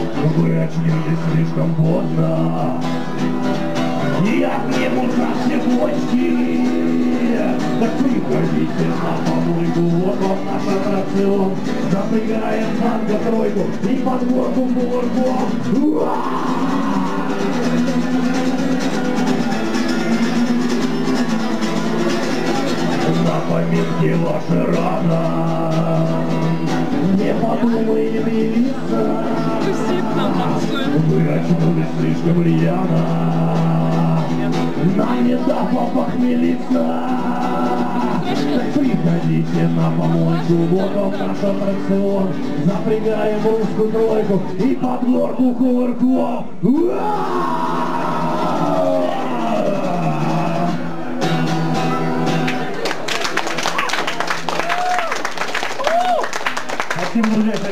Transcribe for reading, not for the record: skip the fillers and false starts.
Вы очнулись слишком поздно. Я гневу за все бочки. Так приходите на помойку, вот он наш аттракцион. Запрягаем танго-тройку и под горку горку. На поминке ваша рана. Не подумаем явиться. Вы очнулись слишком рьяно, нам не дав похмелиться. Так приходите на помойку, вот он наш аттракцион. Запрягаем русскую тройку и под горку кувырку. Спасибо, друзья.